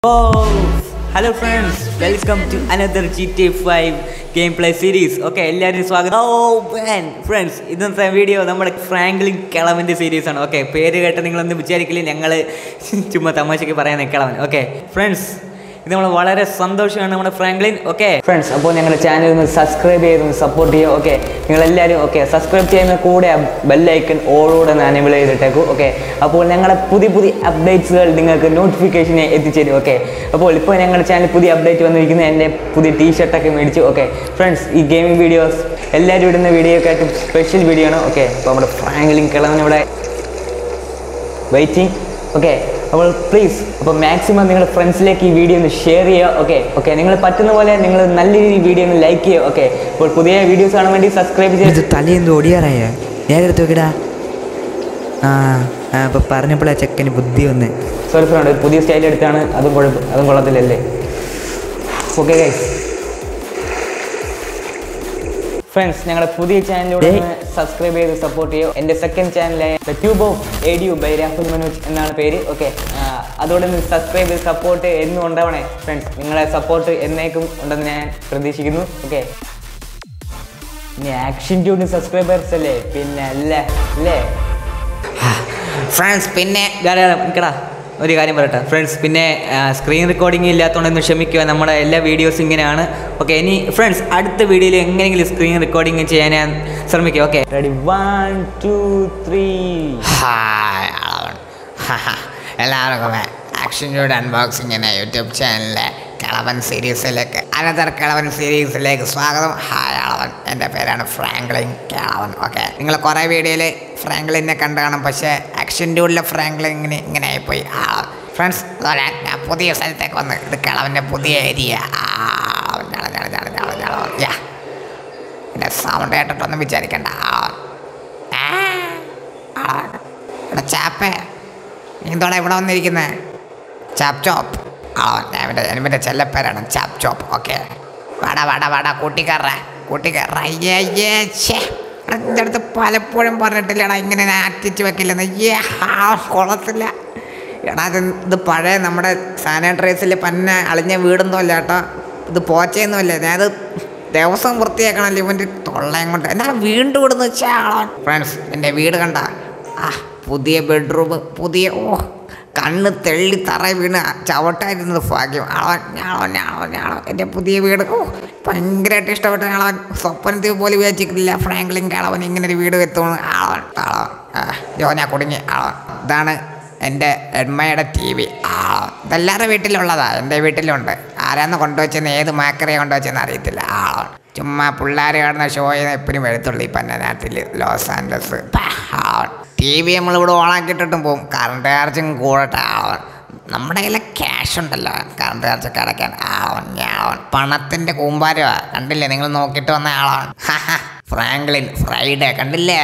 Oh, hello friends, welcome to another GTA 5 gameplay series. Okay, എല്ലാവരും സ്വാഗതം. Friends, ഇന്നത്തെ video നമ്മുടെ ഫ്രാങ്ക്ലിൻ കിളവൻ്റെ സീരീസ് ആണ്. ഓക്കെ, പേര് കേട്ട് നിങ്ങളൊന്നും വിചാരിക്കില്ല ഞങ്ങൾ ചുമ്മാ തമാശയ്ക്ക് പറയുന്ന കിളവൻ. ഓക്കെ ഫ്രണ്ട്സ്, ഇത് നമ്മൾ വളരെ സന്തോഷമാണ് നമ്മുടെ ഫ്രാങ്ക്ലിൻ. ഓക്കെ ഫ്രണ്ട്സ്, അപ്പോൾ ഞങ്ങളുടെ ചാനൽ ഒന്ന് സബ്സ്ക്രൈബ് ചെയ്തൊന്ന് സപ്പോർട്ട് ചെയ്യുക. ഓക്കെ, നിങ്ങളെല്ലാവരും സബ്സ്ക്രൈബ് ചെയ്യുന്ന കൂടെ ബെല്ലൈക്കൺ ഓളോടെ ഒന്ന് എനേബിൾ ചെയ്തിട്ടേക്കും. ഓക്കെ, അപ്പോൾ ഞങ്ങളുടെ പുതിയ അപ്ഡേറ്റ്സുകൾ നിങ്ങൾക്ക് നോട്ടിഫിക്കേഷനെ എത്തിച്ചേരും. ഓക്കെ, അപ്പോൾ ഇപ്പോൾ ഞങ്ങളുടെ ചാനൽ പുതിയ അപ്ഡേറ്റ് വന്നിരിക്കുന്നത് എൻ്റെ പുതിയ ടീഷർട്ടൊക്കെ മേടിച്ചു. ഓക്കെ ഫ്രണ്ട്സ്, ഈ ഗെയിമിംഗ് വീഡിയോസ് എല്ലാവരും ഇടുന്ന വീഡിയോയൊക്കെ ആയിട്ട് സ്പെഷ്യൽ വീഡിയോ ആണ്. ഓക്കെ, അപ്പോൾ നമ്മുടെ ഫ്രാങ്ക്ലിൻ കിളവനിവിടെ വെയിറ്റിംഗ്. ഓക്കെ, അപ്പോൾ പ്ലീസ് അപ്പോൾ മാക്സിമം നിങ്ങൾ ഫ്രണ്ട്സിലേക്ക് ഈ വീഡിയോ ഒന്ന് ഷെയർ ചെയ്യുക. ഓക്കെ നിങ്ങൾ പറ്റുന്ന പോലെ നിങ്ങൾ നല്ല രീതിയിൽ വീഡിയോ ഒന്ന് ലൈക്ക് ചെയ്യുക. ഓക്കെ, അപ്പോൾ പുതിയ വീഡിയോസ് കാണാൻ വേണ്ടി സബ്സ്ക്രൈബ് ചെയ്ത് തലേന്ന് ഓടിയാറായ നേരത്തെ നോക്കിടാ. അപ്പോൾ പറഞ്ഞപ്പോഴാ ചെക്കന് ബുദ്ധി വന്ന്. സോറി ഫ്രണ്ട്, പുതിയ സ്റ്റൈൽ എടുത്താണ്. അതും കൊള്ളത്തില്ലല്ലേ. ഓക്കെ ഗൈസ്, ഫ്രണ്ട്സ് ഞങ്ങളുടെ പുതിയ ചാനലിലൂടെ സബ്സ്ക്രൈബ് ചെയ്ത് സപ്പോർട്ട് ചെയ്യുക. എൻ്റെ സെക്കൻഡ് ചാനലായ the tube of ADU by Rahul Manoj എന്നാണ് പേര്. ഓക്കെ, അതോടെ നിന്ന് സബ്സ്ക്രൈബ് ചെയ്ത് സപ്പോർട്ട് എന്നും ഉണ്ടാവണേ ഫ്രണ്ട്സ്. നിങ്ങളെ സപ്പോർട്ട് എന്നേക്കും ഉണ്ടെന്ന് ഞാൻ പ്രതീക്ഷിക്കുന്നു. ഓക്കെ, ഇനി ആക്ഷൻ ട്യൂബിന് സബ്സ്ക്രൈബേഴ്സ് അല്ലേ, പിന്നെ അല്ലേ ഫ്രണ്ട്സ്. പിന്നെ നിൽക്കടാ, ഒരു കാര്യം പറയട്ടെ ഫ്രണ്ട്സ്, പിന്നെ സ്ക്രീൻ റെക്കോർഡിങ് ഇല്ലാത്തതുകൊണ്ടൊന്ന് ക്ഷമിക്കുക. നമ്മുടെ എല്ലാ വീഡിയോസും ഇങ്ങനെയാണ്. ഓക്കെ, ഇനി ഫ്രണ്ട്സ് അടുത്ത വീഡിയോയിൽ എങ്ങനെയെങ്കിലും സ്ക്രീൻ റെക്കോർഡിങ് ചെയ്യാൻ ഞാൻ ശ്രമിക്കുക. Okay ready, 1 2 3. എല്ലാവർക്കും ആക്ഷൻ ട്യൂബ് അൺബോക്സിംഗ് എന്ന യൂട്യൂബ് ചാനലിലെ കിളവൻ സീരീസിലേക്ക് അനന്തർ കിളവൻ സീരീസിലേക്ക് സ്വാഗതം. ഹായ് അളവൻ, എൻ്റെ പേരാണ് ഫ്രാങ്ക്ലിൻ കിളവൻ. ഓക്കെ, നിങ്ങൾ കുറേ വീഡിയോയിൽ ഫ്രാങ്ക്ലിനെ കണ്ടു കാണും, പക്ഷേ ആക്ഷൻ ട്യൂബിലെ ഫ്രാങ്ക്ലിന് ഇങ്ങനെ ആയിപ്പോയി ഫ്രണ്ട്സ്. അതുപോലെ ഞാൻ പുതിയ സ്ഥലത്തേക്ക് വന്ന്, ഇത് കിളവൻ്റെ പുതിയ ഏരിയ. എൻ്റെ സൗണ്ട് കേട്ടിട്ടൊന്നും വിചാരിക്കണ്ട. ചാപ്പേ, എന്തോടെ ഇവിടെ വന്നിരിക്കുന്നത്? ചാപ്പ് ചോപ്പ്. എൻ്റെ ചെല്ലപ്പേരാണ് ചാപ്പ് ചോപ്പ്. ഓക്കെ, വാടാ കൂട്ടിക്കാറ. എൻ്റെ അടുത്ത് പലപ്പോഴും പറഞ്ഞിട്ടില്ലടാ ഇങ്ങനെ ആറ്റിച്ച് വെക്കില്ലെന്ന്. കൊള്ളത്തില്ല എടാ. ഇത് പഴയ നമ്മുടെ സാനിറ്റൈസറിൽ പന്ന അളിഞ്ഞ വീടൊന്നും അല്ല കേട്ടോ, ഇത് പോച്ചയൊന്നുമല്ല. ഞാനത് ദിവസം വൃത്തിയാക്കണമല്ലോ ഇവൻ്റെ തൊള്ളയും കൊണ്ട്. എന്നാ വീണ്ടും ഇവിടുന്ന് വെച്ചാൽ ഫ്രണ്ട്സ്, എൻ്റെ വീട് കണ്ട പുതിയ ബെഡ്റൂം, പുതിയ കണ്ണ് തെള്ളി തറ വീണ് ചവിട്ടായിരുന്നത് ഭാഗ്യം. ഞാളോ എൻ്റെ പുതിയ വീട് ഭയങ്കരമായിട്ട് ഇഷ്ടപ്പെട്ട ആളവൻ. സ്വപ്നത്തിൽ പോലും വിചാരിച്ചിട്ടില്ല ഫ്രാങ്ക്ലിൻ കിളവൻ ഇങ്ങനെ ഒരു വീട് എത്തുമെന്ന്. ജോനാ കുടുങ്ങി. ഇതാണ് എൻ്റെ എഡ്മയുടെ TV. ഇതെല്ലാവരുടെ വീട്ടിലുള്ളതാ, എൻ്റെ വീട്ടിലുണ്ട്. ആരാന്ന് കൊണ്ടുവച്ചെന്ന്, ഏത് മാക്കറിയെ കൊണ്ടുവച്ചെന്ന് അറിയത്തില്ല. ചുമ്മാ പിള്ളേർ കാണുന്ന ഷോ എപ്പോഴും വരത്തുള്ളൂ ഈ പന്ന നാട്ടിൽ ലോസ് ആൻഡൽസ്. TV നമ്മളിവിടെ ഓണാക്കിയിട്ടിട്ടും പോവും. കറണ്ട് ചാർജും കൂടട്ടെ. നമ്മുടെ കയ്യിലെ ക്യാഷ് ഉണ്ടല്ലോ കറണ്ട് ചാർജൊക്കെ അടയ്ക്കാൻ. പണത്തിൻ്റെ കൂമ്പാരമാണ്. കണ്ടില്ലേ, നിങ്ങൾ നോക്കിയിട്ട് വന്ന ആളാണ് ഫ്രാങ്ക്ലിൻ ഫ്രൈഡേ. കണ്ടില്ലേ,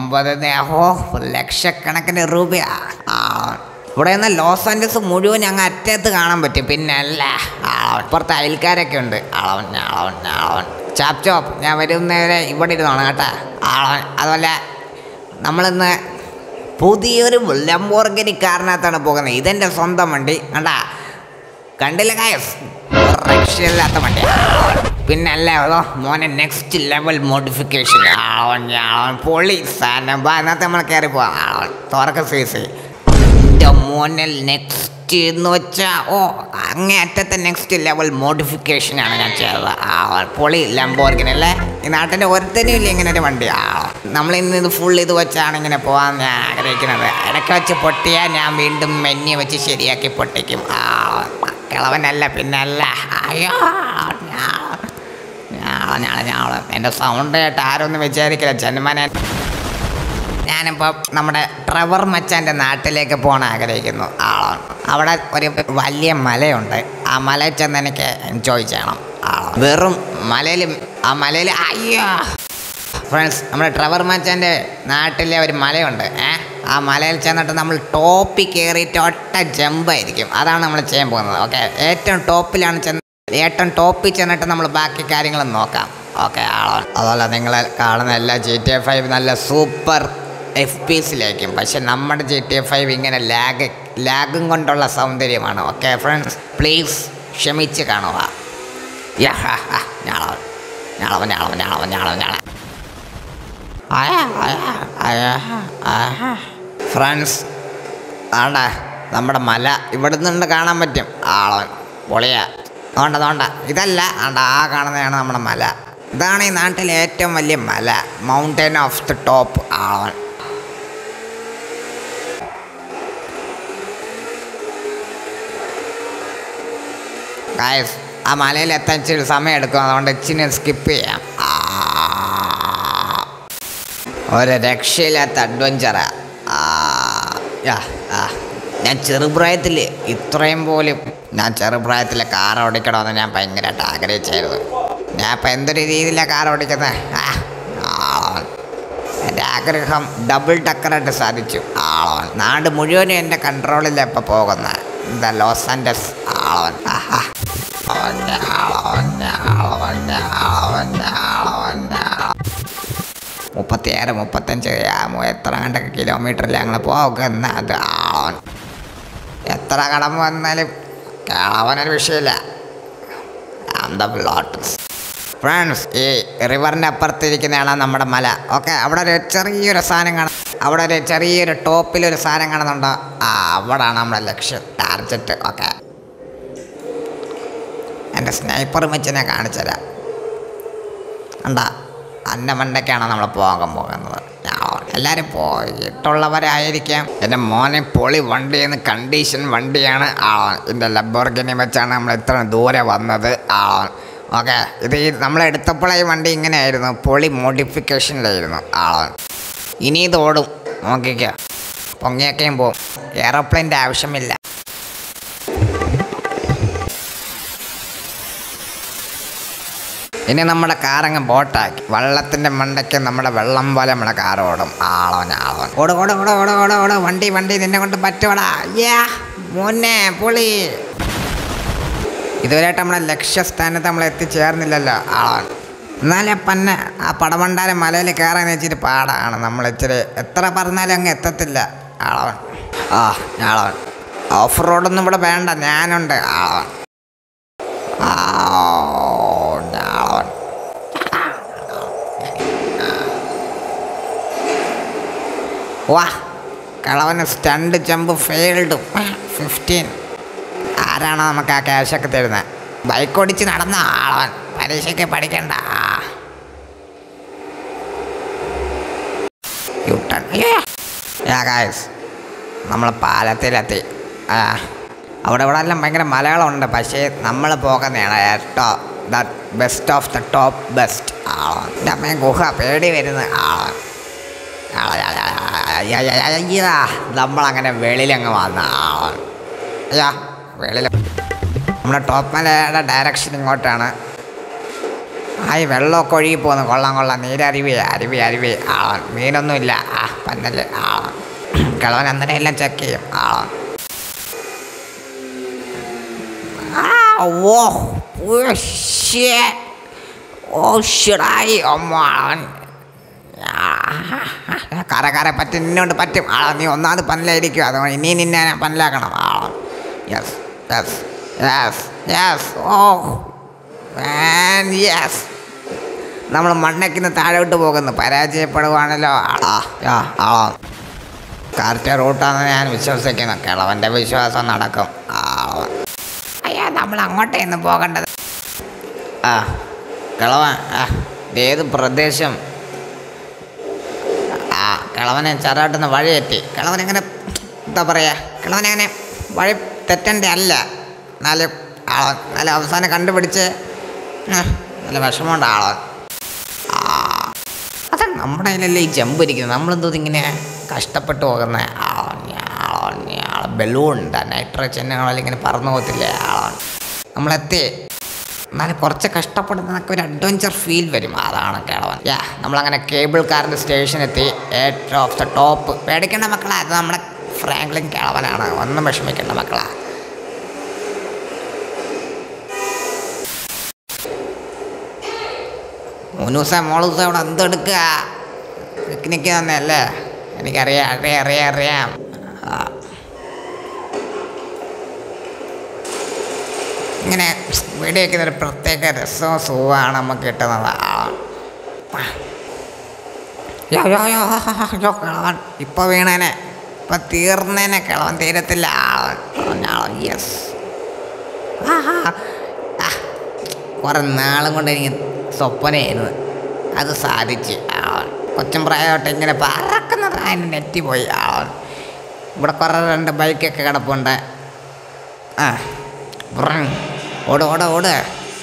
9 ലക്ഷക്കണക്കിന് രൂപയാ. ഇവിടെ നിന്ന് ലോസ് ആൻഡൽസ് മുഴുവൻ ഞങ്ങൾ അറ്റത്ത് കാണാൻ പറ്റും. പിന്നെ അല്ല ഇപ്പുറത്ത് അയൽക്കാരൊക്കെ ഉണ്ട്. ആളവൻ ചാപ്പ് ചോപ്പ്, ഞാൻ വരുന്നവരെ ഇവിടെ ഇരുന്നോണം കേട്ടാ. അതുപോലെ നമ്മളിന്ന് പുതിയൊരു ലംബോർഗിനി കാറിനകത്താണ് പോകുന്നത്. ഇതെൻ്റെ സ്വന്തം വണ്ടി. കണ്ടില്ല ഗായ്സ്, രക്ഷയില്ലാത്ത വണ്ടി. പിന്നെ അല്ലേ മോനെ, നെക്സ്റ്റ് ലെവൽ മോഡിഫിക്കേഷൻ. പൊളി സാധനം. അതിനകത്ത് നമ്മൾ കയറി പോവാം. തുറക്ക സീസി എൻ്റെ മോനൽ നെക്സ്റ്റ് എന്ന് വെച്ചാൽ അങ്ങേ അറ്റത്തെ നെക്സ്റ്റ് ലെവൽ മോഡിഫിക്കേഷനാണ് ഞാൻ ചെയ്തത്. പൊളി ലംബോർഗിനി അല്ലേ. ഈ നാട്ടിൻ്റെ ഒരുത്തനും ഇല്ല ഇങ്ങനെ ഒരു വണ്ടി. നമ്മളിന്ന് ഇത് ഫുൾ ഇത് വെച്ചാണ് ഇങ്ങനെ പോകാൻ ഞാൻ ആഗ്രഹിക്കുന്നത്. ഇടയ്ക്ക് വെച്ച് പൊട്ടിയാൽ ഞാൻ വീണ്ടും മെന്നി വെച്ച് ശരിയാക്കി പൊട്ടിക്കും. കിളവനല്ല പിന്നല്ല. ഞാള് എൻ്റെ സൗണ്ട് കേട്ട് ആരൊന്നും വിചാരിക്കില്ല ജന്മനെ. ഞാനിപ്പോൾ നമ്മുടെ ട്രെവർ മച്ചാൻ്റെ നാട്ടിലേക്ക് പോകാൻ ആഗ്രഹിക്കുന്നു. അവിടെ ഒരു വലിയ മലയുണ്ട്. ആ മലയിൽ ചെന്ന് എനിക്ക് എൻജോയ് ചെയ്യണം. വെറും മലയിൽ ഫ്രണ്ട്സ്, നമ്മുടെ ട്രെവർ മച്ചാൻ്റെ നാട്ടിലെ ഒരു മലയുണ്ട്. ആ മലയിൽ ചെന്നിട്ട് നമ്മൾ ടോപ്പിൽ കയറിയിട്ട് ഒറ്റ ജമ്പായിരിക്കും. അതാണ് നമ്മൾ ചെയ്യാൻ പോകുന്നത്. ഓക്കെ, ഏറ്റവും ടോപ്പിൽ ചെന്നിട്ട് നമ്മൾ ബാക്കി കാര്യങ്ങൾ നോക്കാം. ഓക്കെ, അതുപോലെ നിങ്ങൾ കാണുന്ന എല്ലാ GTA 5 നല്ല സൂപ്പർ FPS ലേക്കും. പക്ഷെ നമ്മുടെ GTA 5 ഇങ്ങനെ ലാഗ് ലാഗും കൊണ്ടുള്ള സൗന്ദര്യമാണ്. ഓക്കെ ഫ്രണ്ട്സ്, പ്ലീസ് ക്ഷമിച്ച് കാണുക. ഫ്രണ്ട്സ്, ആണ്ടാ നമ്മുടെ മല ഇവിടെ നിന്ന് കാണാൻ പറ്റും. ആളവൻ പൊളിയാ. നോണ്ട ഇതല്ല, ആണ്ടാ ആ കാണുന്നതാണ് നമ്മുടെ മല. ഇതാണ് ഈ നാട്ടിലെ ഏറ്റവും വലിയ മല, മൗണ്ടൻ ഓഫ് ദി ടോപ്പ് ആളവൻ. ഗായ്സ്, ആ മലയിൽ എത്താൻ ഇച്ചിരി സമയം എടുക്കും, അതുകൊണ്ട് ഇച്ചിരി സ്കിപ്പ് ചെയ്യാം. ഒരു രക്ഷയില്ലാത്ത അഡ്വഞ്ചറാ. ഞാൻ ചെറുപ്രായത്തിൽ ഇത്രയും പോലും ഞാൻ ചെറുപ്രായത്തിൽ കാർ ഓടിക്കണമെന്ന് ഞാൻ ഭയങ്കരമായിട്ട് ആഗ്രഹിച്ചായിരുന്നു. ഞാൻ ഇപ്പം എന്തൊരു രീതിയിലാണ് കാർ ഓടിക്കുന്നത്. എൻ്റെ ആഗ്രഹം ഡബിൾ ടക്കറായിട്ട് സാധിച്ചു. നാട് മുഴുവനും എൻ്റെ കൺട്രോളിലാണ് ഇപ്പോൾ പോകുന്നത്. എന്താ ലോസ് ആൻഡസ് ആളവൻ. 36-35 എത്ര കണ്ടൊക്കെ കിലോമീറ്ററിൽ ഞങ്ങൾ പോകുന്നത്. ആളവൻ എത്ര കടം വന്നാലും അവനൊരു വിഷയമില്ല. ഫ്രണ്ട്സ്, ഈ റിവറിൻ്റെ അപ്പുറത്തിരിക്കുന്നതാണ് നമ്മുടെ മല. ഓക്കെ, അവിടെ ഒരു ചെറിയൊരു സാധനം കാണാം. അവിടെ ഒരു ചെറിയൊരു ടോപ്പിലൊരു സാധനം കാണുന്നുണ്ടോ? അവിടെയാണ് നമ്മുടെ ലക്ഷ്യം, ടാർജറ്റ്. ഓക്കെ, എൻ്റെ സ്നൈപ്പർ വെച്ച് ഞാൻ കാണിച്ചുതരാം. കണ്ടാ, അന്നമണ്ടയ്ക്കാണ് നമ്മൾ പോകാൻ പോകുന്നത്. എല്ലാവരും പോയിട്ടുള്ളവരായിരിക്കാം. എൻ്റെ മോനെ പൊളി വണ്ടിയെന്ന് കണ്ടീഷൻ വണ്ടിയാണ്. ഇതിൻ്റെ ലംബോർഗിനി വെച്ചാണ് നമ്മൾ ഇത്ര ദൂരെ വന്നത്. ഓക്കെ, ഇത് നമ്മളെടുത്തപ്പോഴേ ഈ വണ്ടി ഇങ്ങനെയായിരുന്നു, പൊളി മോഡിഫിക്കേഷനിലായിരുന്നു. ഇനി ഇത് ഓടും, നോക്കിക്കോ. പൊങ്ങിയൊക്കെയും പോവും, എയറോപ്ലെയിൻ്റെ ആവശ്യമില്ല. ഇനി നമ്മുടെ കാറങ്ങ് ബോട്ടാക്കി വള്ളത്തിൻ്റെ മണ്ടയ്ക്ക് നമ്മുടെ വെള്ളം പോലെ നമ്മുടെ കാർ ഓടും. ഓട് വണ്ടി നിന്നെ കൊണ്ട് പറ്റുവടാ. മോനെ പൊളി. ഇതുവരെയായിട്ട് നമ്മളെ ലക്ഷ്യസ്ഥാനത്ത് നമ്മൾ എത്തിച്ചേർന്നില്ലല്ലോ. എന്നാലും പന്നെ ആ പടമണ്ടാരം മലയിൽ കയറാൻ വെച്ചിട്ട് പാടാണ്. നമ്മൾ ഇച്ചിരി എത്ര പറഞ്ഞാലും അങ്ങ് എത്തത്തില്ല. ഞാളവൻ ഓഫ് റോഡൊന്നും ഇവിടെ വേണ്ട, ഞാനുണ്ട്. വാ, കളവന് സ്റ്റണ്ട് ജമ്പ് ഫെയിൽഡ് 15. ആരാണോ നമുക്ക് ആ ക്യാഷൊക്കെ തരുന്നത്? ബൈക്ക് ഓടിച്ച് നടന്ന ആളവൻ, പരീക്ഷയ്ക്ക് പഠിക്കണ്ട. യൂട്ടൺ. ഗായ്സ്, നമ്മൾ പാലത്തിലെത്തി. അവിടെ എല്ലാം ഭയങ്കര മലകളുണ്ട്, പക്ഷേ നമ്മൾ പോകുന്നതാണ് best of the top best. എൻ്റെ അമ്മയെ ഗുഹ പേടി വരുന്ന നമ്മളങ്ങനെ വെളിയിലങ്ങ് വന്ന വെളിയിൽ. നമ്മുടെ ടോപ്പ് മലയുടെ ഡയറക്ഷൻ ഇങ്ങോട്ടാണ്. ഈ വെള്ളമൊക്കെ ഒഴുകി പോകുന്നു. കൊള്ളാം. നീരരുവി. മീനൊന്നുമില്ല. പന്നല്. കിളവൻ അന്നേരം എല്ലാം ചെക്ക് ചെയ്യും. കര പറ്റും, നിന്നോണ്ട് പറ്റും. നീ ഒന്നാമത് പന്നലായിരിക്കും, അതുകൊണ്ട് ഇനി നിന്നെ പന്നലാക്കണം. നമ്മൾ മണ്ണയ്ക്കുന്ന് താഴോട്ട് പോകുന്നു. പരാജയപ്പെടുവാണല്ലോ. കറക്റ്റ് റൂട്ടാണെന്ന് ഞാൻ വിശ്വസിക്കുന്നു. കിളവൻ്റെ വിശ്വാസം നടക്കും. നമ്മൾ അങ്ങോട്ടേന്ന് പോകേണ്ടത്. കിളവൻ ഏത് പ്രദേശം? കിളവനെ ചെറുതായിട്ടൊന്ന് വഴിയെത്തി. കിളവനെങ്ങനെ എന്താ പറയുക, കിളവനെങ്ങനെ വഴി തെറ്റണ്ട അല്ല. നല്ല അവസാനം കണ്ടുപിടിച്ച് നല്ല വിഷമമുണ്ട് ആളവൻ. അതെ, നമ്മുടെ കയ്യിലല്ലേ ഈ ജമ്പ് ഇരിക്കുന്നത്. നമ്മളെന്തോ ഇങ്ങനെ കഷ്ടപ്പെട്ട് പോകുന്ന ബലൂൺ നൈട്രജൻ ഇങ്ങനെ പറന്നു പോകത്തില്ലേ നമ്മളെത്തി. എന്നാലും കുറച്ച് കഷ്ടപ്പെടുന്നതൊക്കെ ഒരു അഡ്വഞ്ചർ ഫീൽ വരും. അതാണ് കിളവൻ. നമ്മളങ്ങനെ കേബിൾ കാറിൻ്റെ സ്റ്റേഷനെത്തി. ഏറ്റവും ഓഫ് ദ ടോപ്പ്. പേടിക്കേണ്ട മക്കളാ, അത് നമ്മുടെ ഫ്രാങ്ക്ലിൻ കിളവനാണ്. ഒന്നും വിഷമിക്കേണ്ട മക്കളാ. മോളൂസ ഇവിടെ എന്തെടുക്കുക? പിക്നിക്ക് തന്നെയല്ലേ? എനിക്കറിയാം. ഇങ്ങനെ വീഡിയോ വയ്ക്കുന്നൊരു പ്രത്യേക രസവും സുഖമാണ് നമുക്ക് കിട്ടുന്നത്. കിളവൻ ഇപ്പോൾ വീണേനെ, ഇപ്പം തീർന്നേനെ, കിളവൻ തീരത്തില്ല. യെസ്, കുറേ നാളും കൊണ്ട് എനിക്ക് സ്വപ്നമായിരുന്നു, അത് സാധിച്ച്. കൊച്ചും പ്രായമായിട്ട് ഇങ്ങനെ പറക്കുന്നത് അതിന് നെറ്റിപ്പോയി. ഇവിടെ കുറേ 2 ബൈക്കൊക്കെ കിടപ്പുണ്ട്. ഓട് ഓട് ഓട്.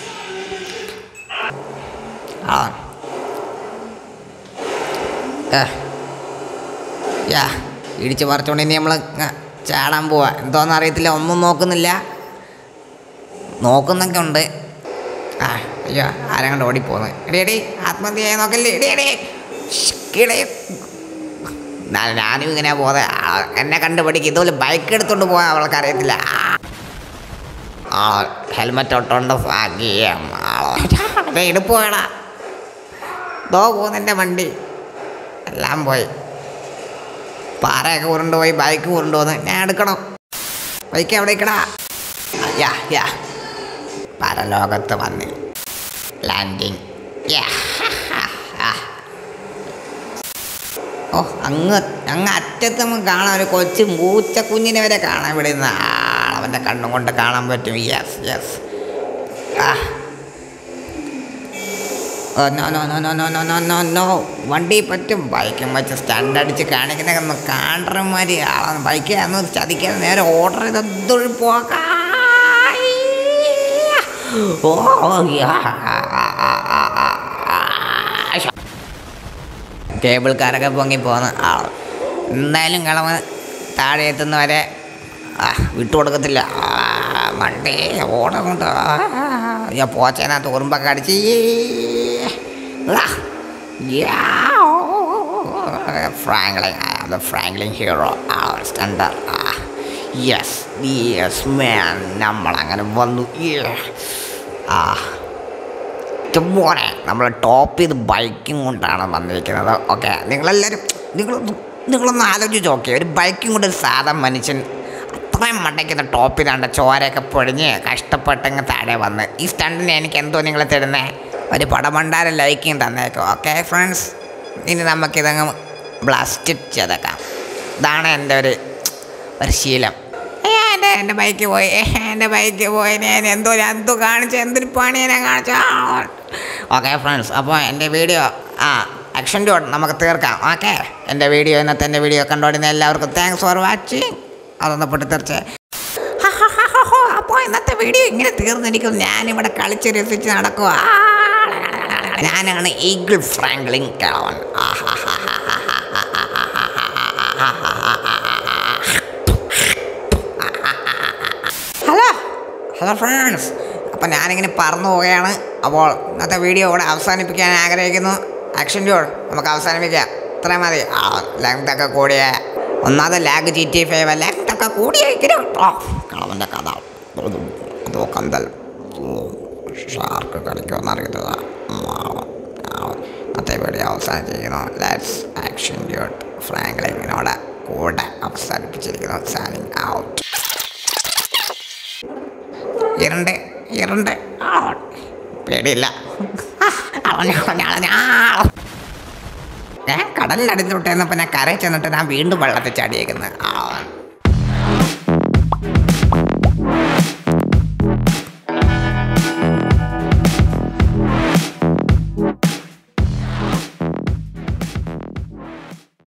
ഇടിച്ച് പറിച്ചോണ്ട് ഇനി നമ്മൾ ചാടാൻ പോവാ. എന്തോന്ന് അറിയത്തില്ല, ഒന്നും നോക്കുന്നൊക്കെ ഉണ്ട്. അയ്യോ, ആരും കണ്ട് ഓടിപ്പോന്ന്. എടി ആത്മഹത്യ ചെയ്യാൻ നോക്കല്ലേ. ഞാനും ഇങ്ങനെ പോന്നെ, എന്നെ കണ്ടുപിടിക്കും. ഇതുപോലെ ബൈക്ക് എടുത്തോണ്ട് പോകാൻ അവൾക്ക് അറിയത്തില്ല. ഹെൽമെറ്റ് ഇട്ടോണ്ട് ഭാഗ്യം. എടുപ്പ് വേണ ദോ പോകുന്നെൻ്റെ വണ്ടി എല്ലാം പോയി. പാറയൊക്കെ ഉരുണ്ടുപോയി, ബൈക്ക് ഉരുണ്ടുപോന്ന്. ഞാൻ എടുക്കണം. ബൈക്ക് എവിടെ ഇക്കടാ? പരലോകത്ത് വന്ന് ലാൻഡിങ്. അങ്ങ് അറ്റത്ത് നമുക്ക് കാണാം, ഒരു കൊച്ചു മൂച്ച കുഞ്ഞിനെ വരെ കാണാൻ വിടുന്ന അവൻ്റെ കണ്ണും കൊണ്ട് കാണാൻ പറ്റും. യെസ്. നോ വണ്ടി പറ്റും. ബൈക്കും വെച്ച് സ്റ്റണ്ട് അടിച്ച് കാണിക്കുന്ന കാണ്ടർമാർ ആളാണ്. ബൈക്ക് അന്ന് ചതിക്കാൻ നേരെ ഓർഡർ ചെയ്തൊരു പോകാ. കേബിൾക്കാരൊക്കെ പൊങ്ങി പോകുന്ന ആൾ. എന്തായാലും കിളവൻ താഴെ എത്തുന്നവരെ വിട്ടുകൊടുക്കത്തില്ല. വണ്ടി ഓടകൊണ്ട് ഞാൻ പോച്ചതിനകത്ത് ഉറുമ്പൊക്കെ അടിച്ച് Franklin hero stunter. Yes man, നമ്മളങ്ങനെ വന്നു. മോനെ, നമ്മൾ ടോപ്പ് ചെയ്ത് ബൈക്കും കൊണ്ടാണ് വന്നിരിക്കുന്നത്. ഓക്കെ, നിങ്ങളൊന്ന് ആലോചിച്ച് നോക്കിയേ. ഒരു ബൈക്കും കൊണ്ട് ഒരു സാധാ മനുഷ്യൻ അത്രയും മണ്ടയ്ക്കുന്ന ടോപ്പ് ചെയ്താണ്ട് ചോരയൊക്കെ പൊടിഞ്ഞ് കഷ്ടപ്പെട്ടങ്ങ് താഴെ വന്ന്. ഈ സ്റ്റണ്ടിന് എനിക്ക് എന്തോ നിങ്ങൾ തരുന്നേ ഒരു പടമണ്ടാരം ലൈക്കും തന്നേക്കും. ഓക്കെ ഫ്രണ്ട്സ്, ഇനി നമുക്കിതങ്ങ് ബ്ലാസ്റ്റ് ചെയ്തേക്കാം. ഇതാണ് എൻ്റെ ഒരു ശീലം. എൻ്റെ ബൈക്ക് പോയി ഞാൻ എന്തോ കാണിച്ചു, എന്തൊരു പണി ഞാൻ കാണിച്ചു. ഓക്കെ ഫ്രണ്ട്സ്, അപ്പോൾ എൻ്റെ വീഡിയോ ആക്ഷൻ ഡോട്ട് നമുക്ക് തീർക്കാം. ഓക്കെ, ഇന്നത്തെ എൻ്റെ വീഡിയോ കണ്ടുകൊണ്ടിരുന്ന എല്ലാവർക്കും താങ്ക്സ് ഫോർ വാച്ചിങ്. അതൊന്ന് പൊട്ടിത്തെറിച്ച്. അപ്പോൾ ഇന്നത്തെ വീഡിയോ ഇങ്ങനെ തീർന്നിരിക്കും. ഞാനിവിടെ കളിച്ച് രസിച്ച് നടക്കുക. ഞാനാണ് ഈഗിൾ ഫ്രാങ്ക്ലിൻ കിളവൻ. ഹലോ ഫ്രണ്ട്സ്, അപ്പോൾ ഞാനിങ്ങനെ പറന്നു പോവുകയാണ്. അപ്പോൾ ഇന്നത്തെ വീഡിയോ ഇവിടെ അവസാനിപ്പിക്കാൻ ആഗ്രഹിക്കുന്നു. ആക്ഷൻ ഡോട്ട് നമുക്ക് അവസാനിപ്പിക്കാം. ഇത്രയും മതി. ലെങ്തൊക്കെ കൂടിയ ഒന്നാമത് ലാഗ് GTA 5 ലെങ്തൊക്കെ കൂടിയിരിക്കുന്നു. കളവൻ്റെ കഥ അതോ കന്തൽ ഷാർക്ക് കളിക്കുമെന്ന് അറിയുന്നത്. ഇന്നത്തെ വീഡിയോ അവസാനിച്ചിരിക്കുന്നു. ലെറ്റ്സ് ആക്ഷൻ ഡോട്ട് ഫ്രാങ്ക്ലിനോട് കൂടെ അവസാനിപ്പിച്ചിരിക്കുന്നു. Signing out. ഇരുണ്ട് പേടിയില്ല. ഞാൻ കടലിനടുത്തോട്ട് ചെന്നപ്പോൾ ഞാൻ കരയിൽ ചെന്നിട്ട് ഞാൻ വീണ്ടും വെള്ളത്തിൽ ചാടിയേക്കുന്നത്.